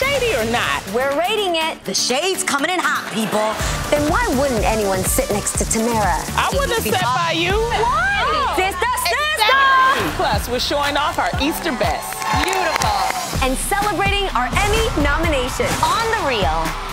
shady or not? We're rating it. The shade's coming in hot, people. Then why wouldn't anyone sit next to Tamara? I wouldn't have sat by you. Why? Oh. Sister! Plus, we're showing off our Easter best. Beautiful. And celebrating our Emmy nomination. On the Real.